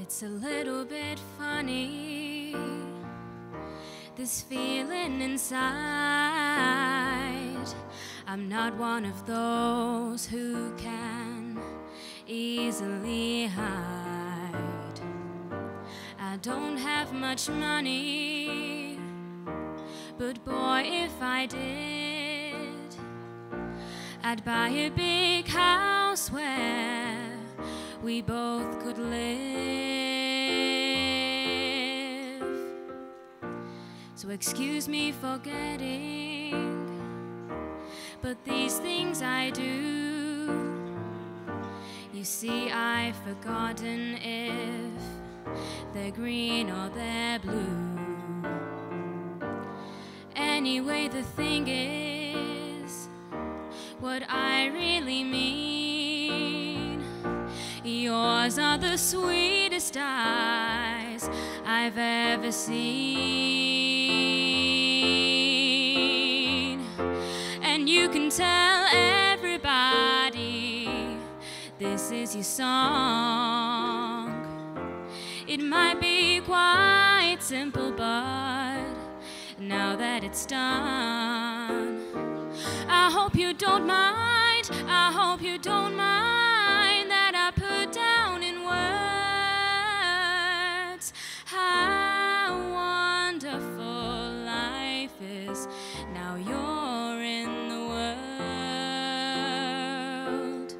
It's a little bit funny, this feeling inside. I'm not one of those who can easily hide. I don't have much money, but boy, if I did, I'd buy a big house where we both could live. So excuse me for getting, but these things I do. You see, I've forgotten if they're green or they're blue. Anyway, the thing is, what I really mean, yours are the sweetest eyes I've ever seen. And you can tell everybody this is your song. It might be quite simple, but now that it's done, I hope you don't mind, I hope you don't mind that I put down in words how wonderful life is now you're in the world.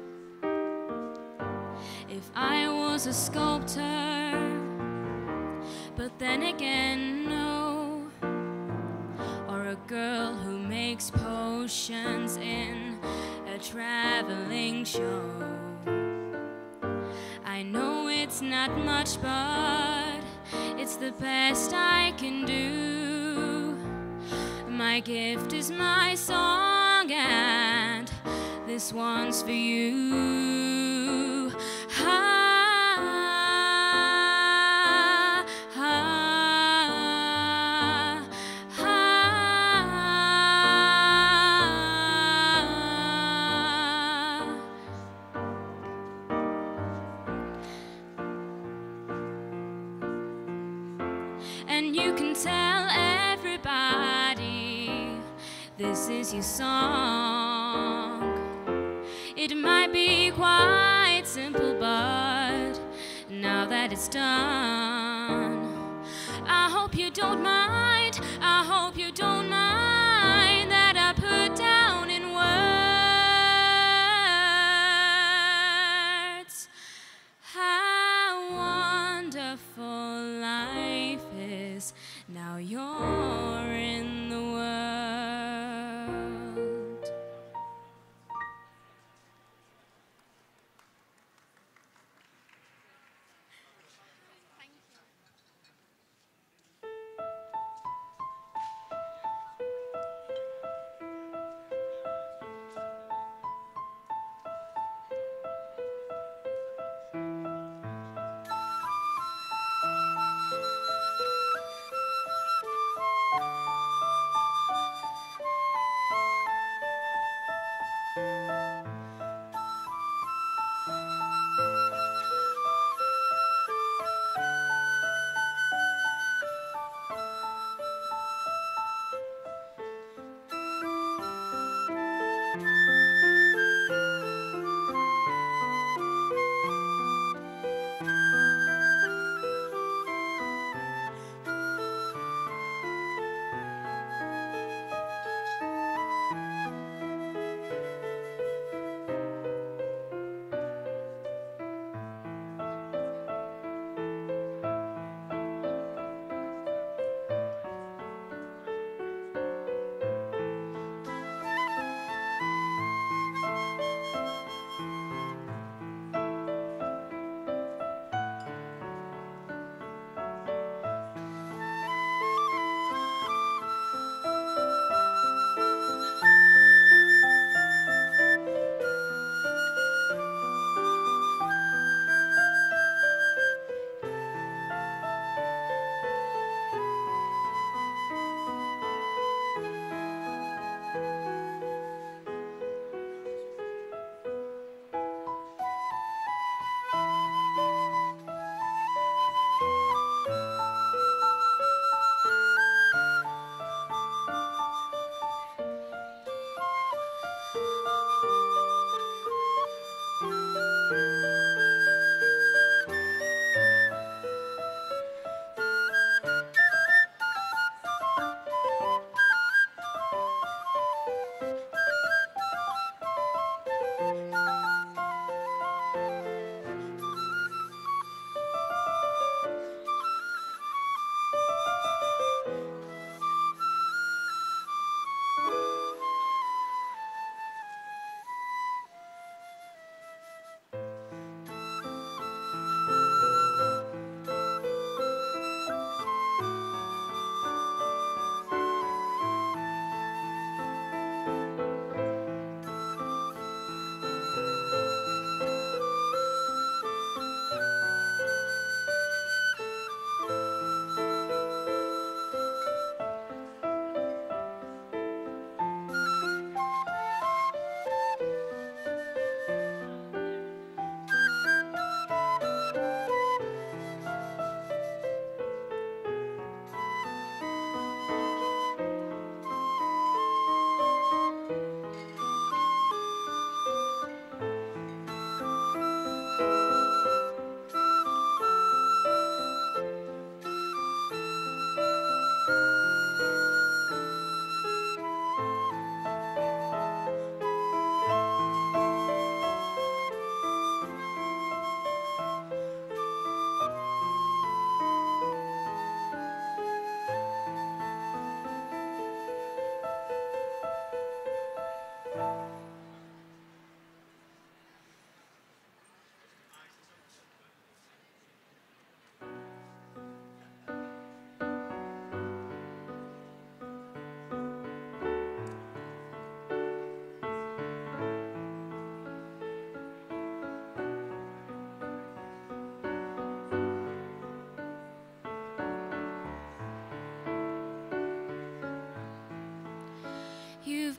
If I was a sculptor, but then again, no, or a girl who makes potions in a traveling show. I know it's not much, but it's the best I can do. My gift is my song, and this one's for you. And you can tell everybody this is your song. It might be quite simple, but now that it's done, I hope you don't mind, I hope you don't mind that I put down in words how wonderful life is now you're in the world.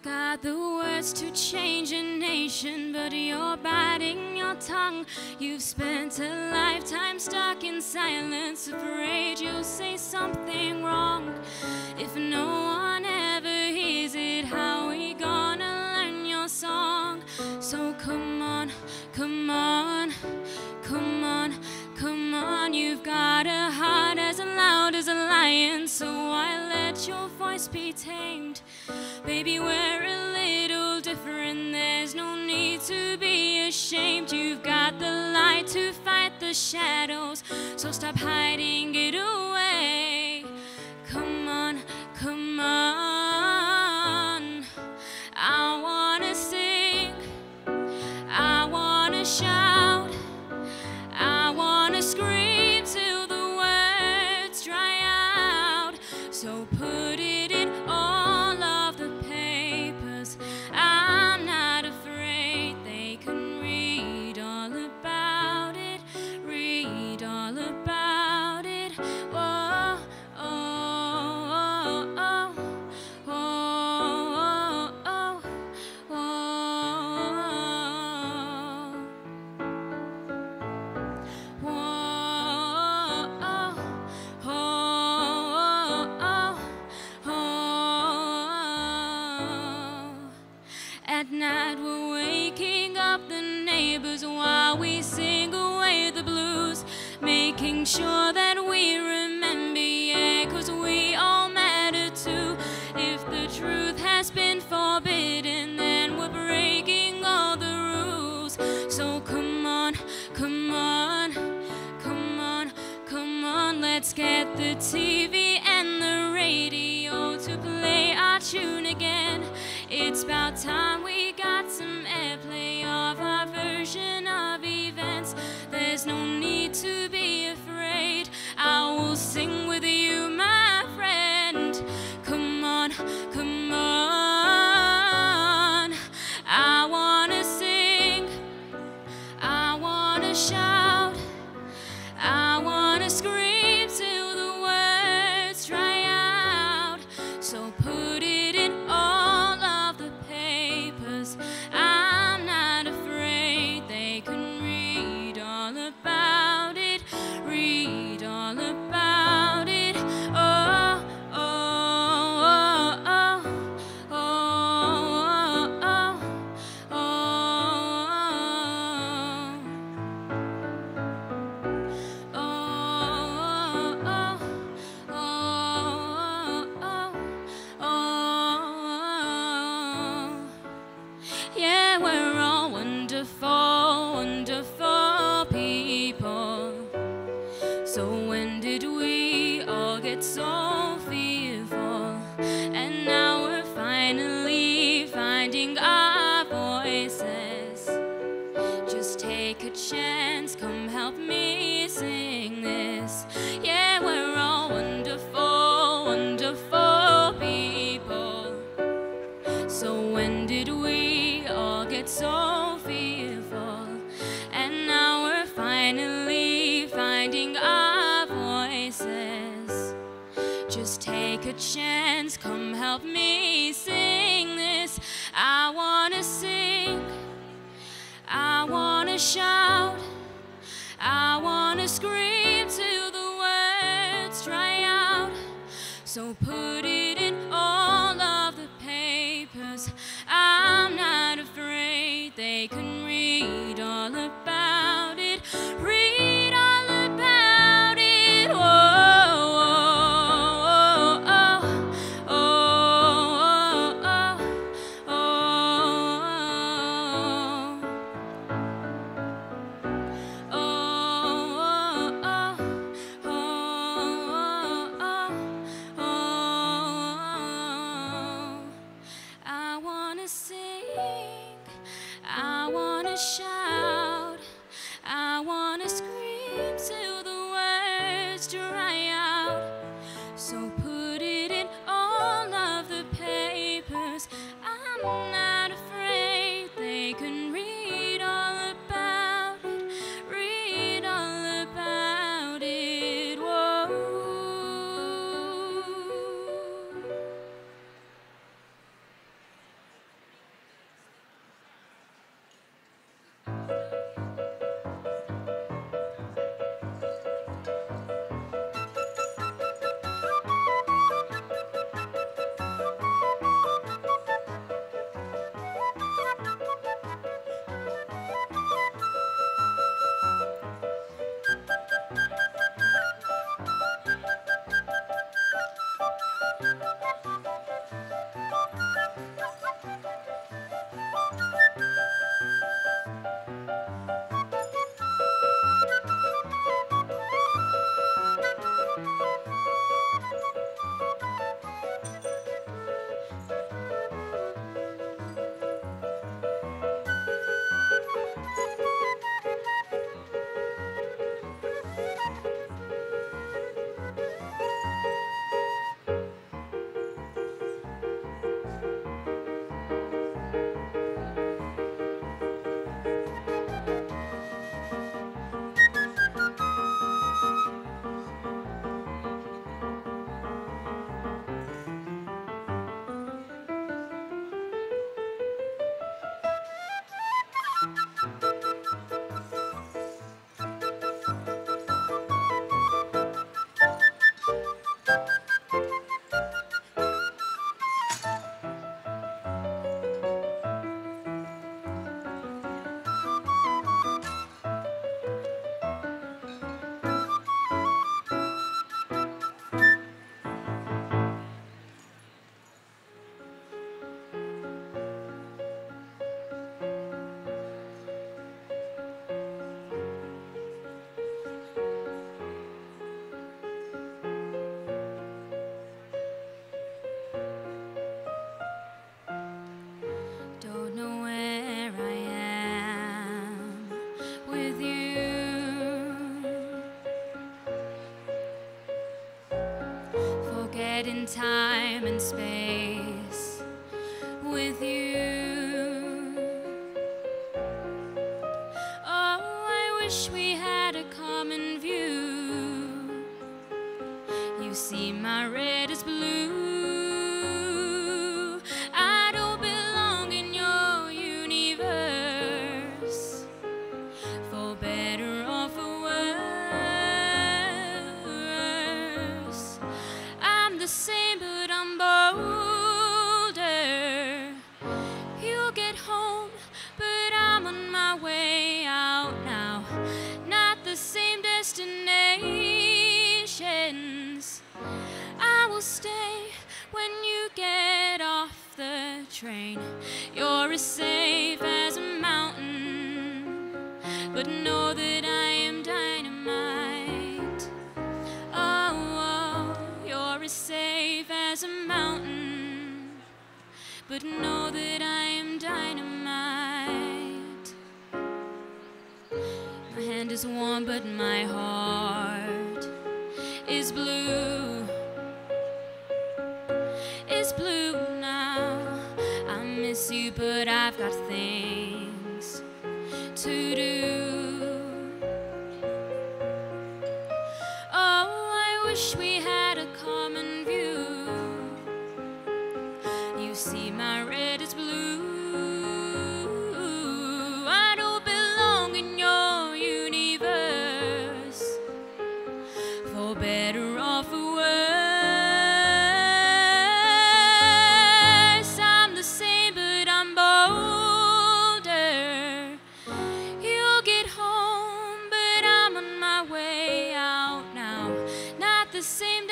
You've got the words to change a nation, but you're biting your tongue. You've spent a lifetime stuck in silence, afraid you'll say something wrong. If no one ever hears it, how we gonna learn your song? So come on, come on, come on, come on. You've got a heart as loud as a lion, so why let your voice be tamed? Baby, we're a little different, there's no need to be ashamed. You've got the light to fight the shadows, so stop hiding it away. Come on, come on. I wanna sing, I wanna shout, I wanna scream till the words dry out. So put it in all of the papers, I'm not afraid. They can read all about it, read all about it. Whoa, oh, oh, oh, oh, oh, oh, oh. At night we're waking up the neighbors while we sing away the blues, making sure that we remember, yeah, 'cause we all matter too. If the truth has been forbidden, then we're breaking all the rules. So come on, come on, come on, come on. Let's get the TV and the radio to play our tune again. It's about time we got some airplay of our version of events. There's no need to be afraid, I will sing with you, my friend. Come on, come on. I wanna sing, I wanna shout, I wanna scream till the words dry out. So put it in all of the papers, I'm not afraid. They can read all about it, read all about it. Oh, oh, oh, oh, oh, oh, oh, yeah, we're all wonderful, wonderful people. So when did we all get so fearful? And now we're finally finding our voices. Just take a chance, come help me sing this. Yeah, we're all wonderful, wonderful people. So when did we all get so fearful? And now we're finally finding our voices. Just take a chance, come help me sing this. I wanna sing, I wanna shout, I wanna scream till the words dry out. So put it in all of the papers, I'm not afraid. They can read all about it, read all about it. Whoa, oh, oh, oh, oh, oh, oh, I wanna sing, I wanna shout, I wanna scream till the words dry out. So put it in all of the papers, I'm not afraid. They can read all about it, read all about it. Whoa. dead in time and space with you. Oh, I wish we had a common view. You see my red is blue. I don't belong in your universe, for better or for worse. I'm the same but I'm bolder. You'll get home but I'm on my way out now. Not the same destinations. I will stay when you get off the train. You're as safe as a mountain, but know that I am dynamite. Oh, you're as safe as a mountain, but know that I am dynamite. My hand is warm, but my heart is blue. It's blue now. I miss you, but I've got things to do. Oh, I wish we had a common view. You see my red is blue. I don't belong in your universe, for better or for worse. I'm the same but I'm bolder. You'll get home but I'm on my way out now. Not the same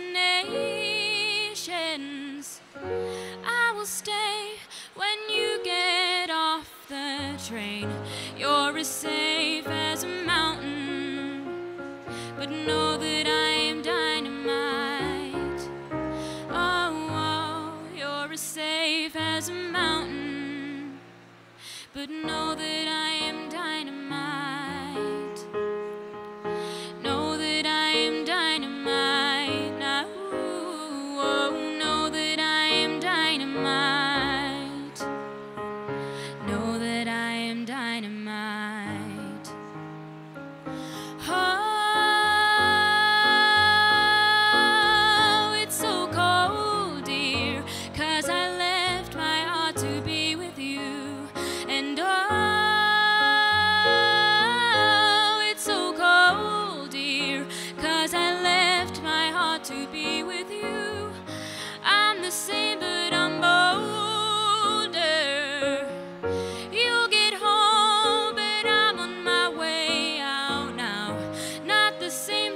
destinations. I will stay when you get off the train. You're as safe as a mountain, but know that I am dynamite. Oh, you're as safe as a mountain, but know that I am dynamite. Know that I am dynamite now. Oh, know that I am dynamite. Know that I am dynamite. Oh, it's so cold, dear, 'cause I left my heart to be with you. And oh, it's so cold, dear, 'cause I left my heart to be with you. I'm the same but I'm bolder. You'll get home but I'm on my way out now. Not the same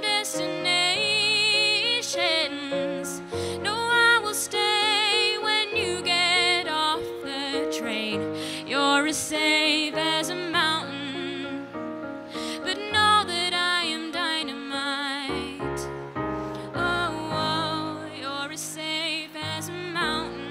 destinations. No, I will stay when you get off the train. You're as safe as a mountain, but know that I am dynamite. Oh, you're as safe as a mountain,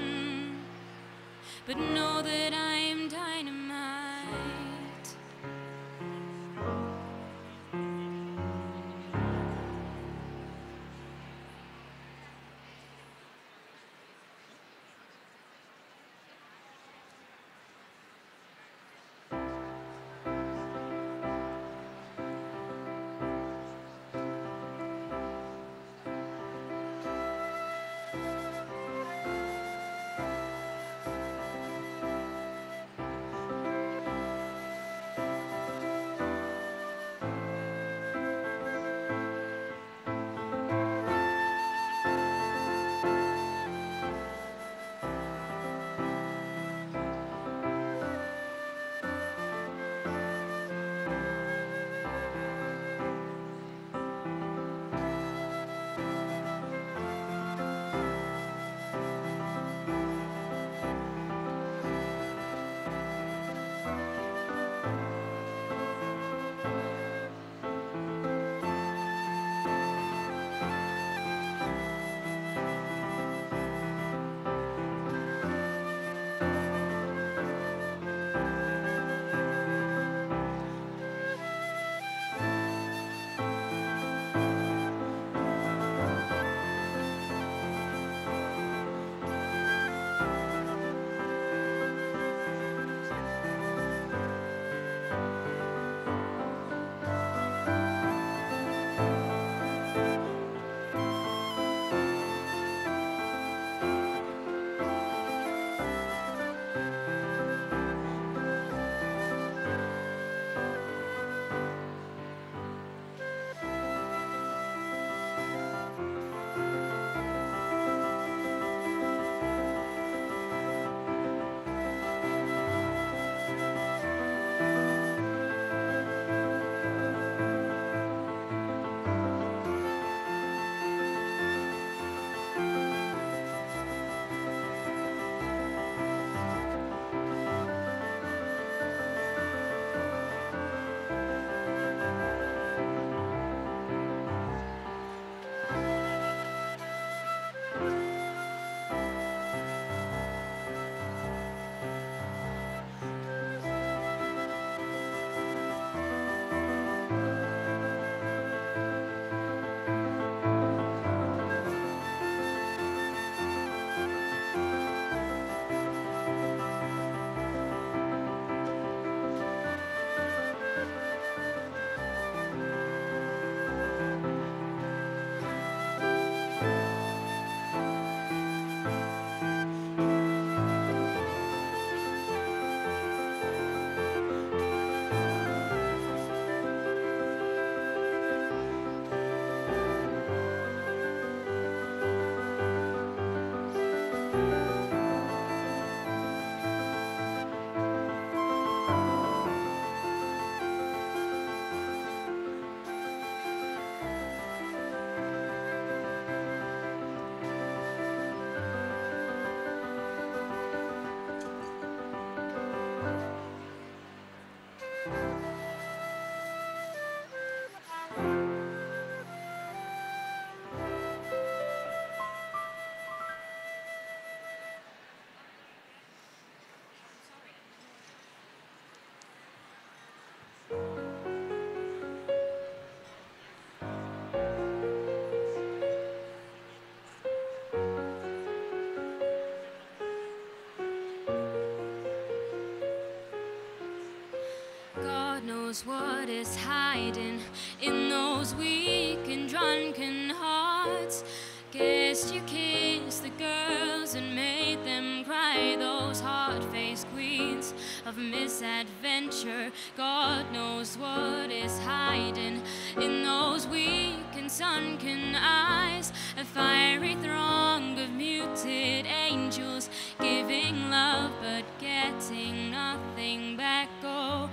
knows what is hiding in those weak and drunken hearts. Guess you kissed the girls and made them cry, those hard-faced queens of misadventure. God knows what is hiding in those weak and sunken eyes, a fiery throng of muted angels, giving love but getting nothing back. Oh,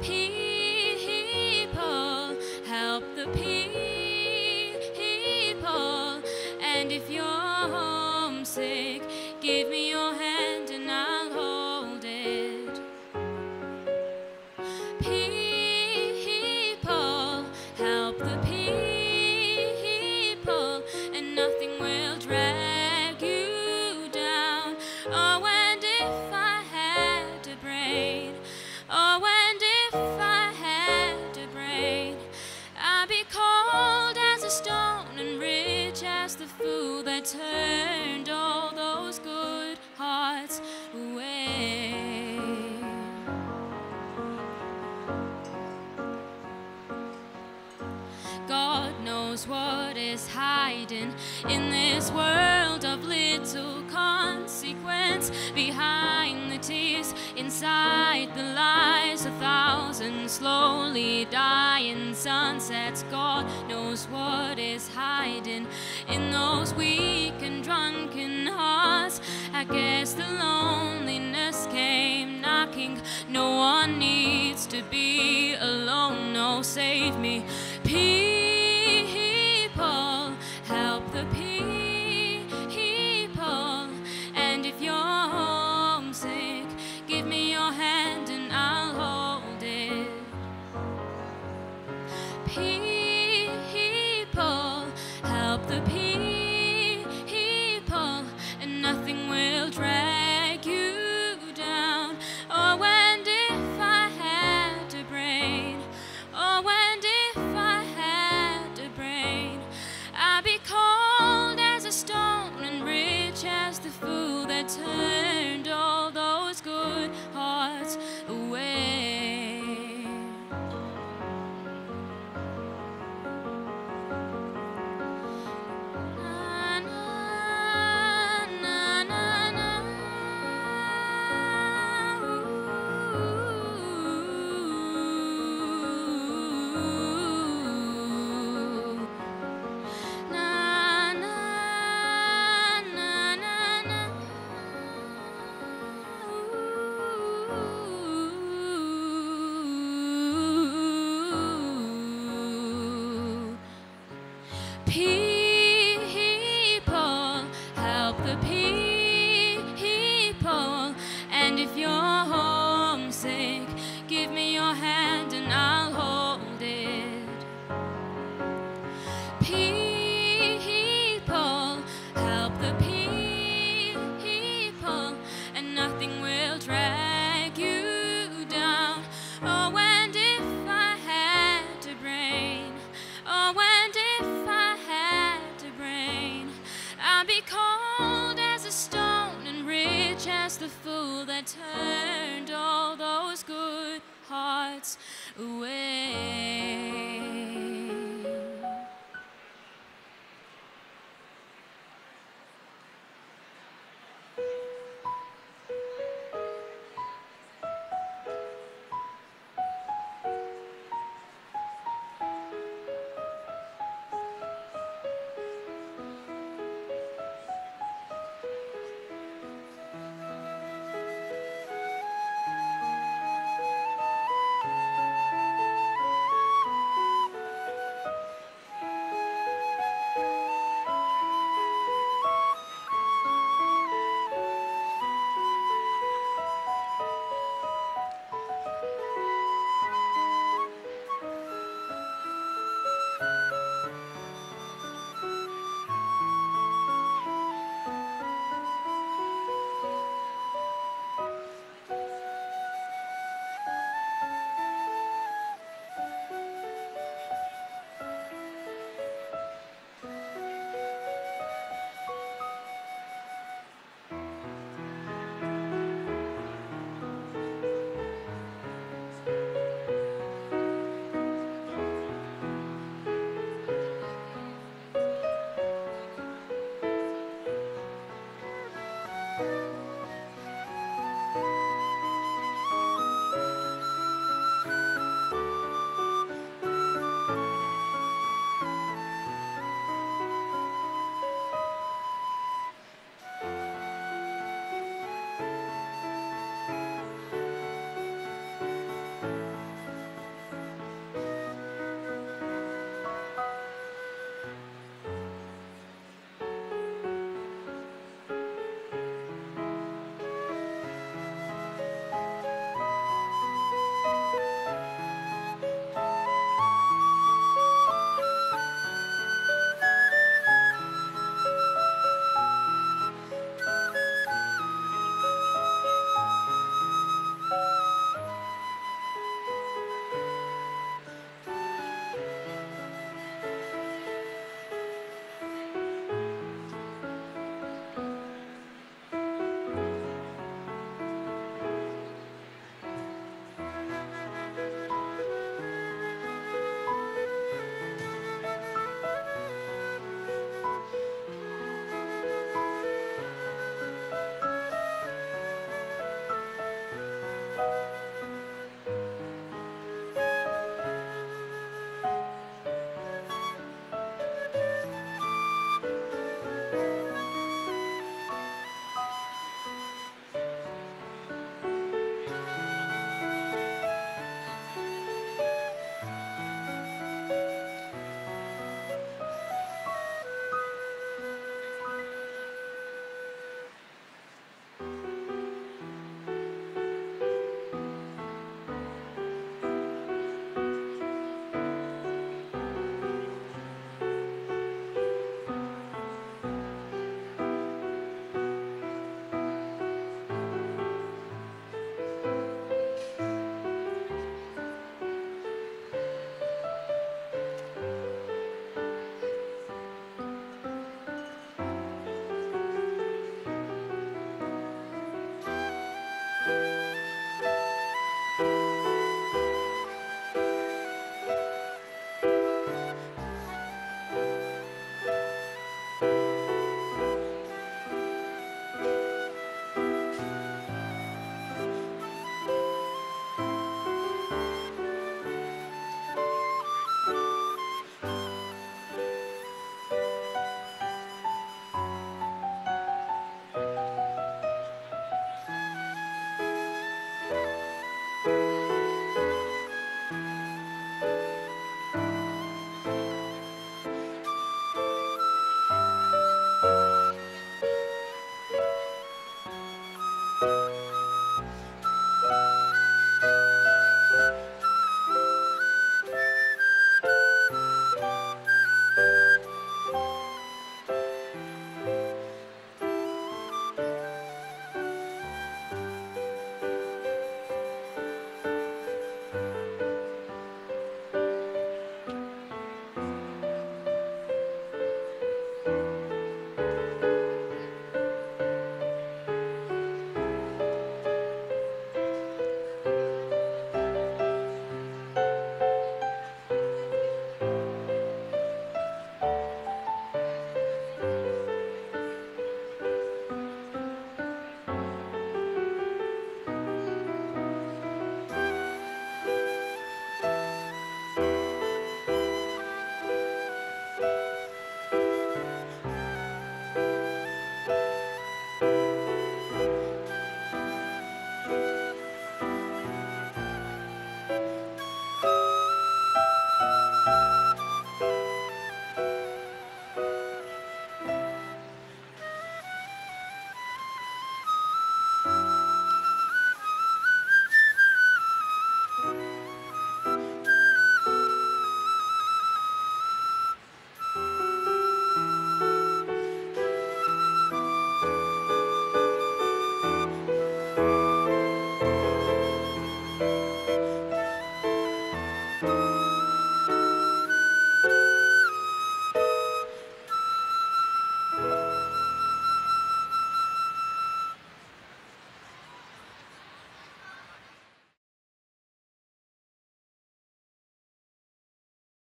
people, help the people. And if you're homesick, give me your hand and I'll hold it. People, help the people, and nothing will drag you down. Oh, and if I had a brain, oh, and if I had a brain, I'd be cold as a stone and rich as the fool that turned all those good hearts away. God knows what is hiding in this world of little consequence, behind the tears, inside the lies, 1,000 slowly dying sunsets. God knows what is hiding in those weak and drunken hearts. I guess the loneliness came knocking. No one needs to be alone. No, save me. People, help the people. And if you're homesick, give me your hand and I'll hold it. People, help the people, and nothing will drag you down. Oh, and if I had a brain, oh, and if I had a brain, I'd be cold as a stone and rich as the fool that turned all those good hearts away. Na, na, na, na. Na, na, na, na, na. People, help the people. And if you're homesick, give me your hand and I'll hold it. People, help the people, and nothing will drag you down. Oh, and if I had a brain, oh, and if I had a brain, I'd be cold as a stone and rich as the fool that turned all those good hearts away.